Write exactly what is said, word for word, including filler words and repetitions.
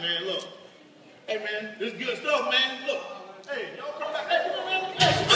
man. Look. Hey, man, this is good stuff, man. Look. Hey, y'all come back. Hey, come on, man. Hey.